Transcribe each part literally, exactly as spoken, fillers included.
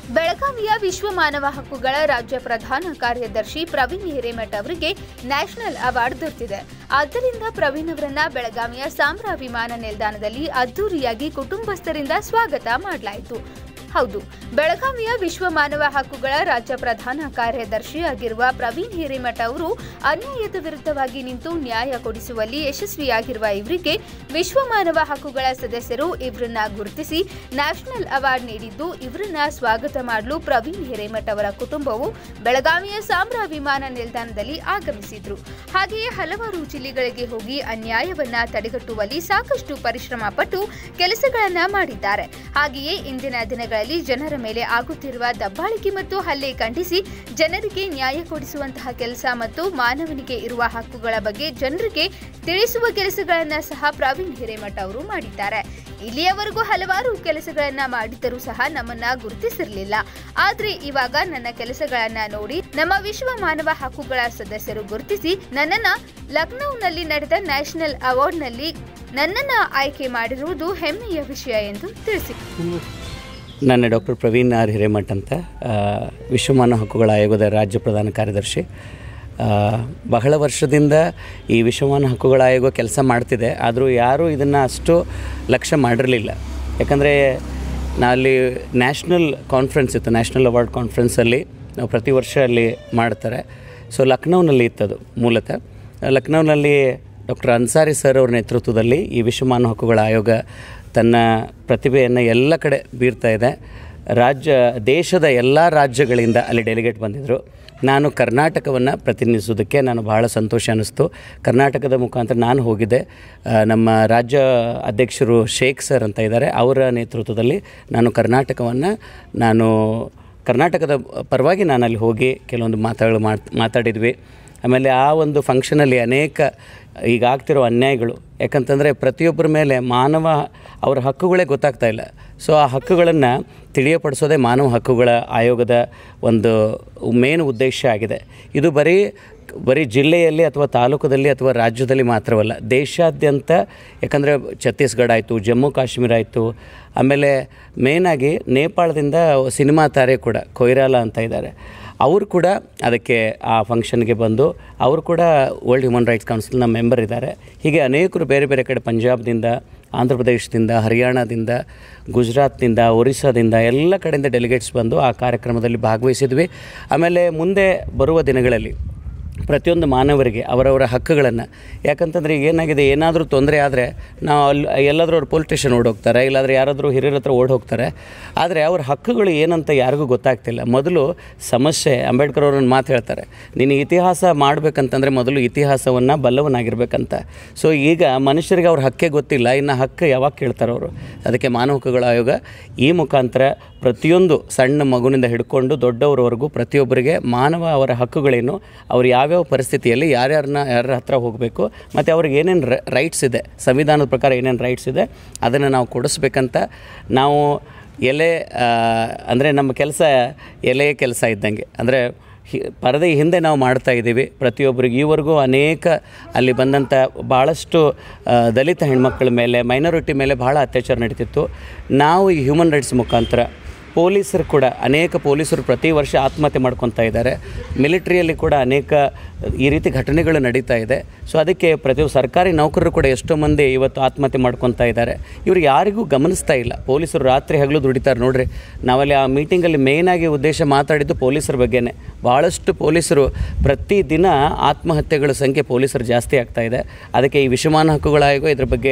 ಬೆಳಗಾವಿಯ ವಿಶ್ವ ಮಾನವ ಹಕ್ಕುಗಳ ರಾಜ್ಯ ಪ್ರಧಾನ ಕಾರ್ಯದರ್ಶಿ ಪ್ರವೀಣ್ ಹಿರೇಮಠ ಅವರಿಗೆ ನ್ಯಾಷನಲ್ ಅವಾರ್ಡ್ ದೊರೆತಿದೆ. ಆದ್ದರಿಂದ ಪ್ರವೀಣ್ ಅವರನ್ನ ಬೆಳಗಾವಿಯ ಸಾಂಬ್ರಾ ವಿಮಾನ ನಿಲ್ದಾಣದಲ್ಲಿ ಅದ್ದೂರಿಯಾಗಿ ಕುಟುಂಬಸ್ಥರಿಂದ ಸ್ವಾಗತ ಮಾಡಲಾಯಿತು. ಹೌದು, ಬೆಳಗಾವಿಯ ವಿಶ್ವ ಮಾನವ ಹಕ್ಕುಗಳ ರಾಜ್ಯ ಪ್ರಧಾನ ಕಾರ್ಯದರ್ಶಿಯಾಗಿರುವ ಪ್ರವೀಣ್ ಹಿರೇಮಠ ಅವರು ಅನ್ಯಾಯದ ವಿರುದ್ಧವಾಗಿ ನಿಂತು ನ್ಯಾಯ ಕೊಡಿಸುವಲ್ಲಿ ಯಶಸ್ವಿಯಾಗಿರುವ ಇವರಿಗೆ ವಿಶ್ವ ಮಾನವ ಹಕ್ಕುಗಳ ಸದಸ್ಯರು ಇವರನ್ನ ಗುರುತಿಸಿ ನ್ಯಾಷನಲ್ ಅವಾರ್ಡ್ ನೀಡಿದ್ದು, ಇವರನ್ನ ಸ್ವಾಗತ ಮಾಡಲು ಪ್ರವೀಣ್ ಹಿರೇಮಠ ಅವರ ಕುಟುಂಬವು ಬೆಳಗಾವಿಯ ಸಾಂಬ್ರಾ ವಿಮಾನ ನಿಲ್ದಾಣದಲ್ಲಿ ಆಗಮಿಸಿದ್ರು. ಹಾಗೆಯೇ ಹಲವಾರು ಜಿಲ್ಲೆಗಳಿಗೆ ಹೋಗಿ ಅನ್ಯಾಯವನ್ನ ತಡೆಗಟ್ಟುವಲ್ಲಿ ಸಾಕಷ್ಟು ಪರಿಶ್ರಮ ಪಟ್ಟು ಕೆಲಸಗಳನ್ನ ಮಾಡಿದ್ದಾರೆ. ಹಾಗೆಯೇ ಇಂದಿನ ದಿನಗಳ ಜನರ ಮೇಲೆ ಆಗುತ್ತಿರುವ ದಬ್ಬಾಳಿಕೆ ಮತ್ತು ಹಲ್ಲೆ ಖಂಡಿಸಿ ಜನರಿಗೆ ನ್ಯಾಯ ಕೊಡಿಸುವಂತಹ ಕೆಲಸ ಮತ್ತು ಮಾನವನಿಗೆ ಇರುವ ಹಕ್ಕುಗಳ ಬಗ್ಗೆ ಜನರಿಗೆ ತಿಳಿಸುವ ಕೆಲಸಗಳನ್ನ ಸಹ ಪ್ರವೀಣ್ ಹಿರೇಮಠ ಅವರು ಮಾಡಿದ್ದಾರೆ. ಇಲ್ಲಿಯವರೆಗೂ ಹಲವಾರು ಕೆಲಸಗಳನ್ನ ಮಾಡಿದ್ದರೂ ಸಹ ನಮ್ಮನ್ನ ಗುರುತಿಸಿರಲಿಲ್ಲ. ಆದ್ರೆ ಇವಾಗ ನನ್ನ ಕೆಲಸಗಳನ್ನ ನೋಡಿ ನಮ್ಮ ವಿಶ್ವ ಮಾನವ ಹಕ್ಕುಗಳ ಸದಸ್ಯರು ಗುರುತಿಸಿ ನನ್ನನ್ನ ಲಖನೌನಲ್ಲಿ ನಡೆದ ನ್ಯಾಷನಲ್ ಅವಾರ್ಡ್ನಲ್ಲಿ ನನ್ನನ್ನ ಆಯ್ಕೆ ಮಾಡಿರುವುದು ಹೆಮ್ಮೆಯ ವಿಷಯ ಎಂದು ತಿಳಿಸಿದರು. ನನ್ನ ಡಾಕ್ಟರ್ ಪ್ರವೀಣ್ ಆರ್ ಹಿರೇಮಠ್ ಅಂತ, ವಿಶ್ವ ಮಾನವ ಹಕ್ಕುಗಳ ಆಯೋಗದ ರಾಜ್ಯ ಪ್ರಧಾನ ಕಾರ್ಯದರ್ಶಿ. ಬಹಳ ವರ್ಷದಿಂದ ಈ ವಿಶ್ವ ಮಾನವ ಹಕ್ಕುಗಳ ಆಯೋಗ ಕೆಲಸ ಮಾಡ್ತಿದೆ, ಆದರೂ ಯಾರೂ ಇದನ್ನು ಅಷ್ಟು ಲಕ್ಷ್ಯ ಮಾಡಿರಲಿಲ್ಲ. ಯಾಕಂದರೆ ನಾಲ್ಲಿ ನ್ಯಾಷನಲ್ ಕಾನ್ಫರೆನ್ಸ್ ಇತ್ತು, ನ್ಯಾಷನಲ್ ಅವಾರ್ಡ್ ಕಾನ್ಫರೆನ್ಸಲ್ಲಿ ನಾವು ಪ್ರತಿ ವರ್ಷ ಅಲ್ಲಿ ಮಾಡ್ತಾರೆ. ಸೊ ಲಖನೌನಲ್ಲಿ ಇತ್ತದು ಮೂಲತಃ. ಲಖನೌನಲ್ಲಿ ಡಾಕ್ಟರ್ ಅನ್ಸಾರಿ ಸರ್ ಅವ್ರ ನೇತೃತ್ವದಲ್ಲಿ ಈ ವಿಶ್ವ ಮಾನವ ಹಕ್ಕುಗಳ ಆಯೋಗ ತನ್ನ ಪ್ರತಿಭೆಯನ್ನು ಎಲ್ಲ ಕಡೆ ಬೀರ್ತಾ ಇದೆ. ರಾಜ್ಯ ದೇಶದ ಎಲ್ಲ ರಾಜ್ಯಗಳಿಂದ ಅಲ್ಲಿ ಡೆಲಿಗೇಟ್ ಬಂದಿದ್ದರು. ನಾನು ಕರ್ನಾಟಕವನ್ನು ಪ್ರತಿನಿಧಿಸೋದಕ್ಕೆ ನಾನು ಬಹಳ ಸಂತೋಷ ಅನ್ನಿಸ್ತು. ಕರ್ನಾಟಕದ ಮುಖಾಂತರ ನಾನು ಹೋಗಿದ್ದೆ. ನಮ್ಮ ರಾಜ್ಯ ಅಧ್ಯಕ್ಷರು ಶೇಖ್ ಸರ್ ಅಂತ ಇದ್ದಾರೆ, ಅವರ ನೇತೃತ್ವದಲ್ಲಿ ನಾನು ಕರ್ನಾಟಕವನ್ನು ನಾನು ಕರ್ನಾಟಕದ ಪರವಾಗಿ ನಾನು ಅಲ್ಲಿ ಹೋಗಿ ಕೆಲವೊಂದು ಮಾತುಗಳು ಮಾತಾಡಿದ್ವಿ. ಆಮೇಲೆ ಆ ಒಂದು ಫಂಕ್ಷನಲ್ಲಿ ಅನೇಕ ಈಗ ಆಗ್ತಿರೋ ಅನ್ಯಾಯಗಳು, ಯಾಕಂತಂದರೆ ಪ್ರತಿಯೊಬ್ಬರ ಮೇಲೆ ಮಾನವ ಅವರ ಹಕ್ಕುಗಳೇ ಗೊತ್ತಾಗ್ತಾ ಇಲ್ಲ. ಸೊ ಆ ಹಕ್ಕುಗಳನ್ನು ತಿಳಿಯಪಡಿಸೋದೇ ಮಾನವ ಹಕ್ಕುಗಳ ಆಯೋಗದ ಒಂದು ಮೇನ್ ಉದ್ದೇಶ ಆಗಿದೆ. ಇದು ಬರೀ ಬರೀ ಜಿಲ್ಲೆಯಲ್ಲಿ ಅಥವಾ ತಾಲೂಕದಲ್ಲಿ ಅಥವಾ ರಾಜ್ಯದಲ್ಲಿ ಮಾತ್ರವಲ್ಲ, ದೇಶಾದ್ಯಂತ. ಯಾಕಂದರೆ ಛತ್ತೀಸ್ಗಢ ಆಯಿತು, ಜಮ್ಮು ಕಾಶ್ಮೀರ ಆಯಿತು, ಆಮೇಲೆ ಮೇಯ್ನಾಗಿ ನೇಪಾಳದಿಂದ ಸಿನಿಮಾ ತಾರೆ ಕೂಡ ಕೊಯ್ರಾಲ ಅಂತ ಇದ್ದಾರೆ, ಅವರು ಕೂಡ ಅದಕ್ಕೆ ಆ ಫಂಕ್ಷನ್ಗೆ ಬಂದು ಅವರು ಕೂಡ ವರ್ಲ್ಡ್ ಹ್ಯೂಮನ್ ರೈಟ್ಸ್ ಕೌನ್ಸಿಲ್ನ ಮೆಂಬರ್ ಇದ್ದಾರೆ. ಹೀಗೆ ಅನೇಕರು ಬೇರೆ ಬೇರೆ ಕಡೆ ಪಂಜಾಬ್ದಿಂದ, ಆಂಧ್ರ ಪ್ರದೇಶದಿಂದ, ಹರಿಯಾಣದಿಂದ, ಗುಜರಾತ್ನಿಂದ, ಒರಿಸ್ಸಾದಿಂದ ಎಲ್ಲ ಕಡೆಯಿಂದ ಡೆಲಿಗೇಟ್ಸ್ ಬಂದು ಆ ಕಾರ್ಯಕ್ರಮದಲ್ಲಿ ಭಾಗವಹಿಸಿದ್ವಿ. ಆಮೇಲೆ ಮುಂದೆ ಬರುವ ದಿನಗಳಲ್ಲಿ ಪ್ರತಿಯೊಂದು ಮಾನವರಿಗೆ ಅವರವರ ಹಕ್ಕುಗಳನ್ನು, ಯಾಕಂತಂದರೆ ಈಗ ಏನಾಗಿದೆ, ಏನಾದರೂ ತೊಂದರೆ ಆದರೆ ನಾವು ಅಲ್ಲಿ ಎಲ್ಲಾದರೂ ಅವ್ರು ಪೊಲೀಸ್ ಸ್ಟೇಷನ್ ಓಡೋಗ್ತಾರೆ, ಇಲ್ಲಾಂದರೆ ಯಾರಾದರೂ ಹಿರಿಯರ ಹತ್ರ ಓಡಿ ಹೋಗ್ತಾರೆ. ಆದರೆ ಅವ್ರ ಹಕ್ಕುಗಳು ಏನಂತ ಯಾರಿಗೂ ಗೊತ್ತಾಗ್ತಿಲ್ಲ. ಮೊದಲು ಸಮಸ್ಯೆ, ಅಂಬೇಡ್ಕರ್ ಅವ್ರನ್ನ ಮಾತು ಹೇಳ್ತಾರೆ, ನೀನು ಇತಿಹಾಸ ಮಾಡಬೇಕಂತಂದರೆ ಮೊದಲು ಇತಿಹಾಸವನ್ನು ಬಲ್ಲವನಾಗಿರ್ಬೇಕಂತ. ಸೊ ಈಗ ಮನುಷ್ಯರಿಗೆ ಅವ್ರ ಹಕ್ಕೇ ಗೊತ್ತಿಲ್ಲ, ಇನ್ನು ಹಕ್ಕು ಯಾವಾಗ ಕೇಳ್ತಾರೆ ಅವರು. ಅದಕ್ಕೆ ಮಾನವ ಹಕ್ಕುಗಳ ಆಯೋಗ ಈ ಮುಖಾಂತರ ಪ್ರತಿಯೊಂದು ಸಣ್ಣ ಮಗುವಿನಿಂದ ಹಿಡ್ಕೊಂಡು ದೊಡ್ಡವರವರೆಗೂ ಪ್ರತಿಯೊಬ್ಬರಿಗೆ ಮಾನವ ಅವರ ಹಕ್ಕುಗಳೇನು, ಅವ್ರು ಯಾವ್ಯಾವ ಪರಿಸ್ಥಿತಿಯಲ್ಲಿ ಯಾರ್ಯಾರನ್ನ ಯಾರ ಹತ್ರ ಹೋಗಬೇಕು ಮತ್ತು ಅವ್ರಿಗೆ ಏನೇನು ರೈಟ್ಸ್ ಇದೆ, ಸಂವಿಧಾನದ ಪ್ರಕಾರ ಏನೇನು ರೈಟ್ಸ್ ಇದೆ ಅದನ್ನು ನಾವು ಕೊಡಿಸ್ಬೇಕಂತ ನಾವು ಎಲೆ ಅಂದರೆ ನಮ್ಮ ಕೆಲಸ ಎಲೆಯ ಕೆಲಸ ಇದ್ದಂಗೆ, ಅಂದರೆ ಪರದೆ ಹಿಂದೆ ನಾವು ಮಾಡ್ತಾ ಇದ್ದೀವಿ. ಪ್ರತಿಯೊಬ್ಬರಿಗೆ ಈವರೆಗೂ ಅನೇಕ ಅಲ್ಲಿ ಬಂದಂಥ ಭಾಳಷ್ಟು ದಲಿತ ಹೆಣ್ಮಕ್ಳ ಮೇಲೆ, ಮೈನಾರಿಟಿ ಮೇಲೆ ಭಾಳ ಅತ್ಯಾಚಾರ ನಡೀತಿತ್ತು. ನಾವು ಈ ಹ್ಯೂಮನ್ ರೈಟ್ಸ್ ಮುಖಾಂತರ ಪೊಲೀಸರು ಕೂಡ ಅನೇಕ ಪೊಲೀಸರು ಪ್ರತಿ ವರ್ಷ ಆತ್ಮಹತ್ಯೆ ಮಾಡ್ಕೊತಾ ಇದ್ದಾರೆ. ಮಿಲಿಟ್ರಿಯಲ್ಲಿ ಕೂಡ ಅನೇಕ ಈ ರೀತಿ ಘಟನೆಗಳು ನಡೀತಾ ಇದೆ. ಸೊ ಅದಕ್ಕೆ ಪ್ರತಿಯೊಬ್ಬ ಸರ್ಕಾರಿ ನೌಕರರು ಕೂಡ ಎಷ್ಟೋ ಮಂದಿ ಇವತ್ತು ಆತ್ಮಹತ್ಯೆ ಮಾಡ್ಕೊತಾ ಇದ್ದಾರೆ. ಇವ್ರು ಯಾರಿಗೂ ಗಮನಿಸ್ತಾ ಇಲ್ಲ. ಪೊಲೀಸರು ರಾತ್ರಿ ಹಗಲು ದುಡಿತಾರೆ ನೋಡ್ರಿ. ನಾವಲ್ಲಿ ಆ ಮೀಟಿಂಗಲ್ಲಿ ಮೇಯ್ನಾಗಿ ಉದ್ದೇಶ ಮಾತಾಡಿದ್ದು ಪೊಲೀಸರ ಬಗ್ಗೆನೇ. ಭಾಳಷ್ಟು ಪೊಲೀಸರು ಪ್ರತಿದಿನ ಆತ್ಮಹತ್ಯೆಗಳ ಸಂಖ್ಯೆ ಪೊಲೀಸರು ಜಾಸ್ತಿ ಆಗ್ತಾ ಇದೆ. ಅದಕ್ಕೆ ಈ ವಿಶ್ವ ಮಾನವ ಹಕ್ಕುಗಳ ಆಯೋಗ ಇದ್ರ ಬಗ್ಗೆ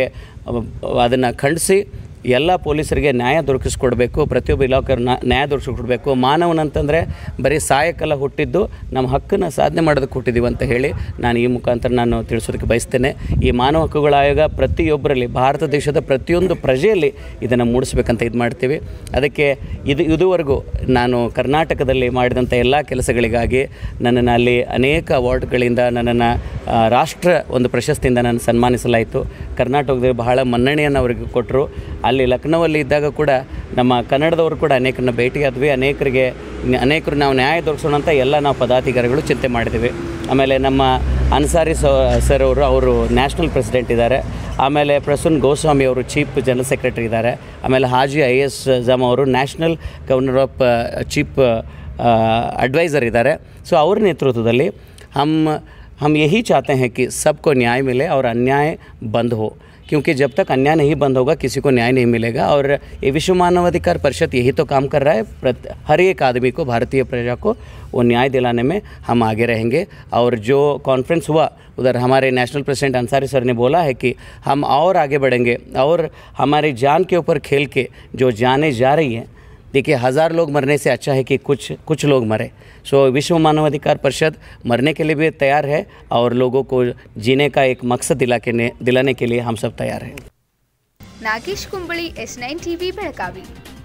ಅದನ್ನು ಖಂಡಿಸಿ ಎಲ್ಲ ಪೊಲೀಸರಿಗೆ ನ್ಯಾಯ ದೊರಕಿಸ್ಕೊಡ್ಬೇಕು, ಪ್ರತಿಯೊಬ್ಬ ಇಲಾಖೆಯವ್ರು ನ್ಯಾಯ ದೊರಕಿಸ್ಕೊಡ್ಬೇಕು. ಮಾನವನಂತಂದರೆ ಬರೀ ಸಾಯಕ್ಕಲ್ಲ ಹುಟ್ಟಿದ್ದು, ನಮ್ಮ ಹಕ್ಕನ್ನು ಸಾಧನೆ ಮಾಡೋದಕ್ಕೆ ಹುಟ್ಟಿದ್ದೀವಿ ಅಂತ ಹೇಳಿ ನಾನು ಈ ಮುಖಾಂತರ ನಾನು ತಿಳಿಸೋದಕ್ಕೆ ಬಯಸ್ತೇನೆ. ಈ ಮಾನವ ಹಕ್ಕುಗಳ ಆಯೋಗ ಪ್ರತಿಯೊಬ್ಬರಲ್ಲಿ, ಭಾರತ ದೇಶದ ಪ್ರತಿಯೊಂದು ಪ್ರಜೆಯಲ್ಲಿ ಇದನ್ನು ಮೂಡಿಸ್ಬೇಕಂತ ಇದು ಮಾಡ್ತೀವಿ. ಅದಕ್ಕೆ ಇದು ಇದುವರೆಗೂ ನಾನು ಕರ್ನಾಟಕದಲ್ಲಿ ಮಾಡಿದಂಥ ಎಲ್ಲ ಕೆಲಸಗಳಿಗಾಗಿ ನನ್ನನ್ನು ಅಲ್ಲಿ ಅನೇಕ ಅವಾರ್ಡ್ಗಳಿಂದ ನನ್ನನ್ನು ರಾಷ್ಟ್ರ ಒಂದು ಪ್ರಶಸ್ತಿಯಿಂದ ನಾನು ಸನ್ಮಾನಿಸಲಾಯಿತು. ಕರ್ನಾಟಕದಲ್ಲಿ ಬಹಳ ಮನ್ನಣೆಯನ್ನು ಅವರಿಗೆ ಕೊಟ್ಟರು. ಅಲ್ಲಿ ಲಖನೌಲ್ಲಿ ಇದ್ದಾಗ ಕೂಡ ನಮ್ಮ ಕನ್ನಡದವರು ಕೂಡ ಅನೇಕರನ್ನ ಭೇಟಿಯಾದ್ವಿ. ಅನೇಕರಿಗೆ ಅನೇಕರು ನಾವು ನ್ಯಾಯ ದೊರಕಿಸೋಣ ಅಂತ ಎಲ್ಲ ನಾವು ಪದಾಧಿಕಾರಿಗಳು ಚಿಂತೆ ಮಾಡಿದ್ವಿ. ಆಮೇಲೆ ನಮ್ಮ ಅನ್ಸಾರಿ ಸರ್ ಅವರು ಅವರು ನ್ಯಾಷನಲ್ ಪ್ರೆಸಿಡೆಂಟ್ ಇದ್ದಾರೆ. ಆಮೇಲೆ ಪ್ರಸನ್ನ ಗೋಸ್ವಾಮಿ ಅವರು ಚೀಫ್ ಜನರಲ್ ಸೆಕ್ರೆಟರಿ ಇದ್ದಾರೆ. ಆಮೇಲೆ ಹಾಜಿ ಐ ಎಸ್ ಜಮ್ ಅವರು national governor of chief advisor इधारे. सो और नेतृत्वದಲ್ಲಿ हम हम यही चाहते हैं कि सबको न्याय मिले और अन्याय बंद हो, क्योंकि जब तक अन्याय नहीं बंद होगा किसी को न्याय नहीं मिलेगा. और ये विश्व मानवाधिकार परिषद यही तो काम कर रहा है, हर एक आदमी को, भारतीय प्रजा को वो न्याय दिलाने में हम आगे रहेंगे. और जो कॉन्फ्रेंस हुआ उधर हमारे नेशनल प्रेसिडेंट अंसारी सर ने बोला है कि हम और आगे बढ़ेंगे और हमारी जान के ऊपर खेल के जो जाने जा रही हैं, देखिए हज़ार लोग मरने से अच्छा है कि कुछ कुछ लोग मरे. सो विश्व मानवाधिकार परिषद मरने के लिए भी तैयार है और लोगों को जीने का एक मकसद दिला के दिलाने के लिए हम सब तैयार हैं. Nagesh Kumbali, S nine TV, Belagavi.